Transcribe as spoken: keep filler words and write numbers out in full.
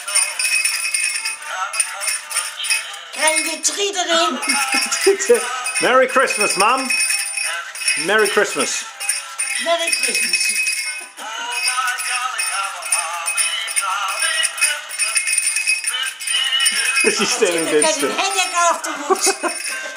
Krijg je drie erin? Merry Christmas, Mum. Merry Christmas. Merry Christmas. She's standing dead still. Headache afterwards.